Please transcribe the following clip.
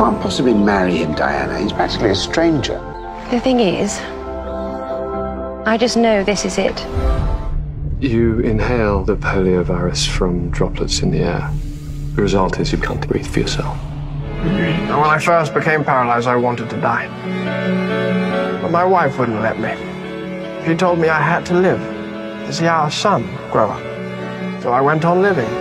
can't possibly marry him, Diana. He's practically a stranger. The thing is, I just know this is it. You inhale the poliovirus from droplets in the air. The result is you can't breathe for yourself. And when I first became paralyzed, I wanted to die. But my wife wouldn't let me. She told me I had to live to see our son grow up. So I went on living.